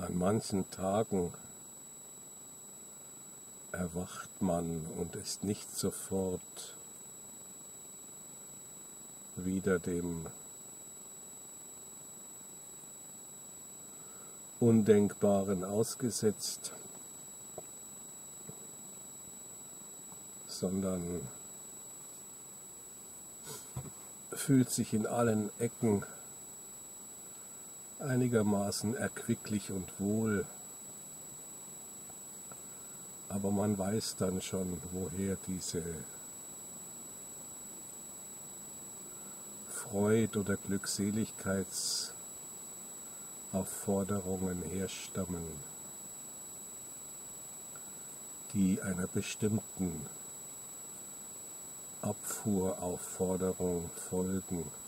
An manchen Tagen erwacht man und ist nicht sofort wieder dem Undenkbaren ausgesetzt, sondern fühlt sich in allen Ecken einigermaßen erquicklich und wohl, aber man weiß dann schon, woher diese Freud- oder Glückseligkeitsaufforderungen herstammen, die einer bestimmten Abfuhraufforderung folgen.